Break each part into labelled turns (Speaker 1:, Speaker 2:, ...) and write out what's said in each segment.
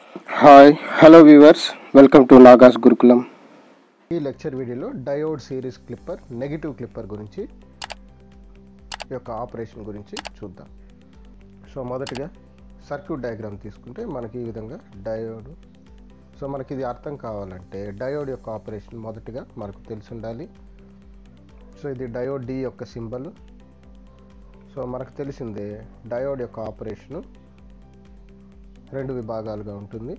Speaker 1: Hi hello viewers, welcome to Naga's Gurukulam.
Speaker 2: ఈ lecture వీడియోలో diode series clipper negative clipper గురించి యొక్క ఆపరేషన్ గురించి చూద్దాం. సో మొదటిగా సర్క్యూట్ డయాగ్రామ్ తీసుకుంటే మనకి ఈ విధంగా డయోడ్. సో మనకి ఇది అర్థం కావాలంటే డయోడ్ యొక్క ఆపరేషన్ మొదటిగా మనకు తెలిసి ఉండాలి. సో ఇది డయోడ్ డి యొక్క సింబల్. సో మనకు తెలిసిందే డయోడ్ యొక్క ఆపరేషను రెండు విభాగాలుగా ఉంటుంది.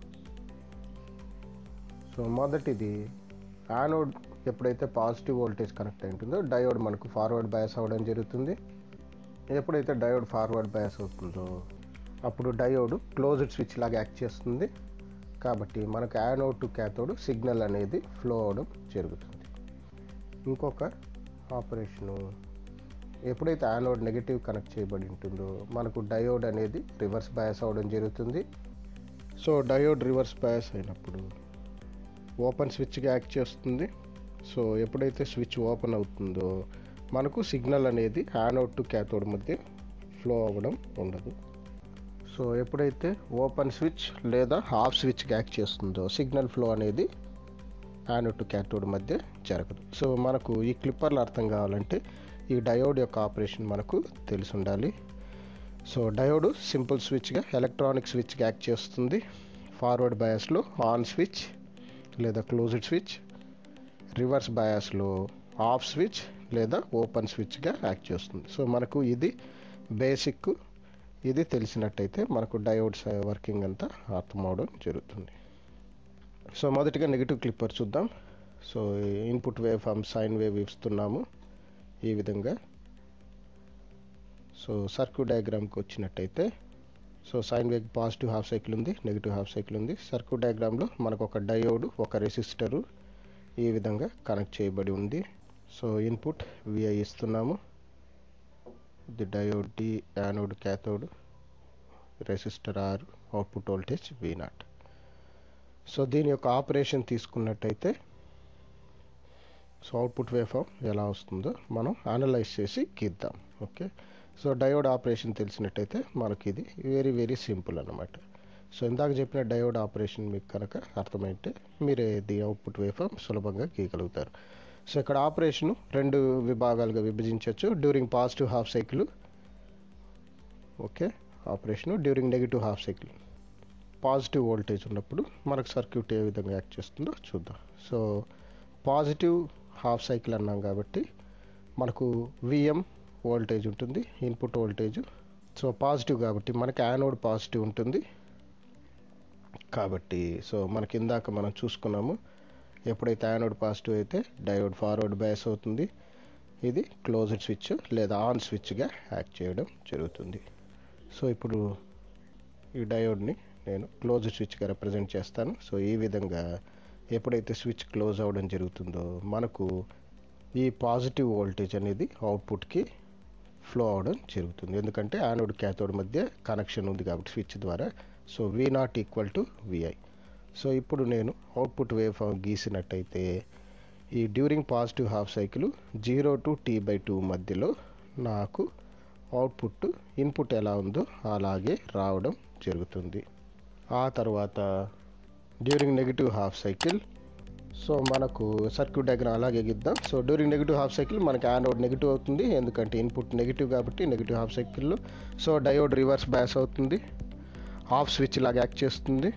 Speaker 2: సో మొదటిది యానోడ్ ఎప్పుడైతే పాజిటివ్ వోల్టేజ్ కనెక్ట్ అయి ఉంటుందో డయోడ్ మనకు ఫార్వర్డ్ బయాస్ అవ్వడం జరుగుతుంది. ఎప్పుడైతే డయోడ్ ఫార్వర్డ్ బయాస్ అవుతుందో అప్పుడు డయోడ్ క్లోజ్డ్ స్విచ్ లాగా యాక్ట్ చేస్తుంది. కాబట్టి మనకు యానోడ్ టు క్యాథోడ్ సిగ్నల్ అనేది ఫ్లో అవడం జరుగుతుంది. ఇంకొక ఆపరేషను ఎప్పుడైతే యానోడ్ నెగిటివ్ కనెక్ట్ చేయబడి ఉంటుందో మనకు డయోడ్ అనేది రివర్స్ బయాస్ అవ్వడం జరుగుతుంది. సో డయోడ్ రివర్స్ బయాస్ అయినప్పుడు ఓపెన్ స్విచ్గా యాక్ట్ చేస్తుంది. సో ఎప్పుడైతే స్విచ్ ఓపెన్ అవుతుందో మనకు సిగ్నల్ అనేది యానోడ్ టు క్యాథోడ్ మధ్య ఫ్లో అవ్వడం ఉండదు. సో ఎప్పుడైతే ఓపెన్ స్విచ్ లేదా హాఫ్ స్విచ్గా యాక్ట్ చేస్తుందో సిగ్నల్ ఫ్లో అనేది యానోడ్ టు క్యాథోడ్ మధ్య జరగదు. సో మనకు ఈ క్లిప్పర్లు అర్థం కావాలంటే ఈ డయోడ్ యొక్క ఆపరేషన్ మనకు తెలిసి ఉండాలి. సో డయోడ్ సింపుల్ స్విచ్గా ఎలక్ట్రానిక్ స్విచ్గా యాక్ట్ చేస్తుంది. ఫార్వర్డ్ బయాస్లో ఆన్ స్విచ్ లేదా క్లోజ్డ్ స్విచ్, రివర్స్ బయాస్లో ఆఫ్ స్విచ్ లేదా ఓపెన్ స్విచ్గా యాక్ట్ చేస్తుంది. సో మనకు ఇది బేసిక్. ఇది తెలిసినట్టయితే మనకు డయోడ్స్ వర్కింగ్ అంతా అర్థమవడం జరుగుతుంది. సో మొదటిగా నెగిటివ్ క్లిప్పర్ చూద్దాం. So input wave form sine wave ఇస్తున్నాము ఈ విధంగా. సో సర్క్యూట్ డయాగ్రామ్కి వచ్చినట్టయితే so sine wave positive half cycle ఉంది, నెగిటివ్ హాఫ్ సైకిల్ ఉంది. సర్క్యూట్ డయాగ్రామ్లో మనకు ఒక డయోడ్, ఒక రెసిస్టరు ఈ విధంగా కనెక్ట్ చేయబడి ఉంది. సో ఇన్పుట్ విఐ ఇస్తున్నాము, ఇది diode D, anode cathode, resistor R, output voltage V0. So దీని యొక్క ఆపరేషన్ తీసుకున్నట్టయితే సో అవుట్పుట్ వేవ్ ఫామ్ ఎలా వస్తుందో మనం అనలైజ్ చేసి గీద్దాం. ఓకే, సో డయోడ్ ఆపరేషన్ తెలిసినట్టయితే మనకి ఇది వెరీ వెరీ సింపుల్ అన్నమాట. సో ఇందాక చెప్పిన డయోడ్ ఆపరేషన్ మీకు కనుక అర్థమైతే మీరే ఇది అవుట్పుట్ వేవ్ ఫామ్ సులభంగా గీయగలుగుతారు. సో ఇక్కడ ఆపరేషను రెండు విభాగాలుగా విభజించవచ్చు. During positive half cycle, okay, operation during negative half cycle. Positive voltage ఉన్నప్పుడు మనకు సర్క్యూట్ ఏ విధంగా యాక్ట్ చేస్తుందో చూద్దాం. సో పాజిటివ్ హాఫ్ సైకిల్ అన్నాం కాబట్టి మనకు విఎం వోల్టేజ్ ఉంటుంది, ఇన్పుట్ వోల్టేజ్. సో పాజిటివ్ కాబట్టి మనకి యానోడ్ పాజిటివ్ ఉంటుంది కాబట్టి సో మనకి ఇందాక మనం చూసుకున్నాము ఎప్పుడైతే యానోడ్ పాజిటివ్ అయితే డయోడ్ ఫార్వర్డ్ బయాస్ అవుతుంది. ఇది క్లోజ్డ్ స్విచ్ లేదా ఆన్ స్విచ్గా యాక్ట్ చేయడం జరుగుతుంది. సో ఇప్పుడు ఈ డయోడ్ని నేను క్లోజ్డ్ స్విచ్గా రిప్రజెంట్ చేస్తాను. సో ఈ విధంగా ఎప్పుడైతే స్విచ్ క్లోజ్ అవ్వడం జరుగుతుందో మనకు ఈ పాజిటివ్ వోల్టేజ్ అనేది అవుట్పుట్కి ఫ్లో అవ్వడం జరుగుతుంది. ఎందుకంటే యానోడ్ క్యాథోడ్ మధ్య కనెక్షన్ ఉంది కాబట్టి స్విచ్ ద్వారా. So V0 equal to VI. So ఇప్పుడు నేను అవుట్పుట్ వేవ్ ఫామ్ గీసినట్టయితే ఈ during positive half cycle 0 to T/2 మధ్యలో నాకు అవుట్పుట్ ఇన్పుట్ ఎలా ఉందో అలాగే రావడం జరుగుతుంది. ఆ తర్వాత during negative half cycle so మనకు సర్క్యూట్ డయాగ్రామ్ అలాగే గీద్దాం. So during negative half cycle మనకి యానోడ్ నెగిటివ్ అవుతుంది ఎందుకంటే ఇన్పుట్ నెగిటివ్ కాబట్టి నెగిటివ్ హాఫ్ సైకిల్లో. సో డయోడ్ రివర్స్ బయాస్ అవుతుంది, ఆఫ్ స్విచ్ లాగా యాక్ట్ చేస్తుంది.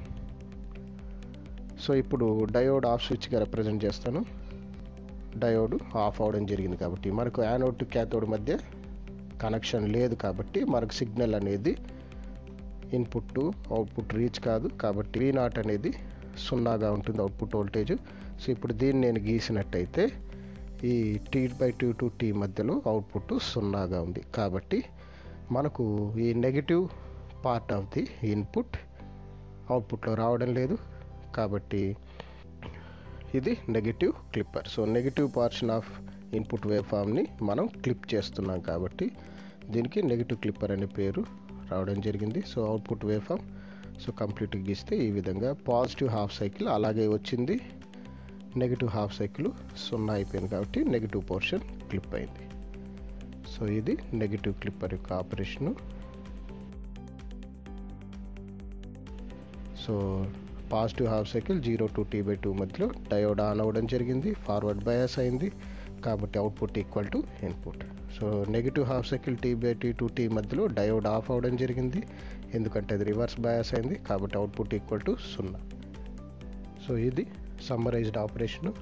Speaker 2: సో ఇప్పుడు డయోడ్ ఆఫ్ స్విచ్గా రిప్రజెంట్ చేస్తాను. డయోడ్ ఆఫ్ అవడం జరిగింది కాబట్టి మనకు యానోడ్ టు క్యాథోడ్ మధ్య కనెక్షన్ లేదు కాబట్టి మనకు సిగ్నల్ అనేది ఇన్పుట్ టు అవుట్పుట్ రీచ్ కాదు కాబట్టి V0 అనేది సున్నాగా ఉంటుంది అవుట్పుట్ వోల్టేజ్. సో ఇప్పుడు దీన్ని నేను గీసినట్టయితే ఈ T/2 to T మధ్యలో అవుట్పుట్ సున్నాగా ఉంది కాబట్టి మనకు ఈ negative part of the input అవుట్పుట్లో రావడం లేదు కాబట్టి ఇది negative clipper. So negative portion of input wave ఫామ్ని మనం క్లిప్ చేస్తున్నాం కాబట్టి దీనికి నెగిటివ్ క్లిప్పర్ అనే పేరు రావడం జరిగింది. So output wave form so కంప్లీట్గా గీస్తే ఈ విధంగా పాజిటివ్ హాఫ్ సైకిల్ అలాగే వచ్చింది, నెగిటివ్ హాఫ్ సైకిల్ సున్నా అయిపోయింది కాబట్టి నెగిటివ్ పోర్షన్ క్లిప్ అయింది. సో ఇది నెగిటివ్ క్లిప్పర్ యొక్క operation. So positive half cycle 0 to T/2 మధ్యలో డయోడ్ ఆన్ అవ్వడం జరిగింది, ఫార్వర్డ్ బయాస్ అయింది, కాబట్టి output equal to input. So negative half cycle T/T to T మధ్యలో డయోడ్ ఆఫ్ అవ్వడం జరిగింది, ఎందుకంటే అది రివర్స్ బయాస్ అయింది, కాబట్టి అవుట్పుట్ ఈక్వల్ టు 0. సో ఇది summarised operation.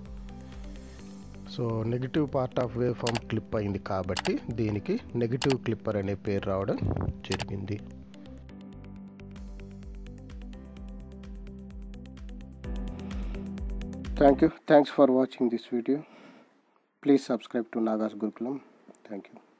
Speaker 2: So negative part of wave form clip అయింది కాబట్టి దీనికి నెగిటివ్ క్లిప్పర్ అనే పేరు రావడం జరిగింది.
Speaker 1: Thanks for watching this video. Please subscribe to Nagas Gurukulam. Thank you.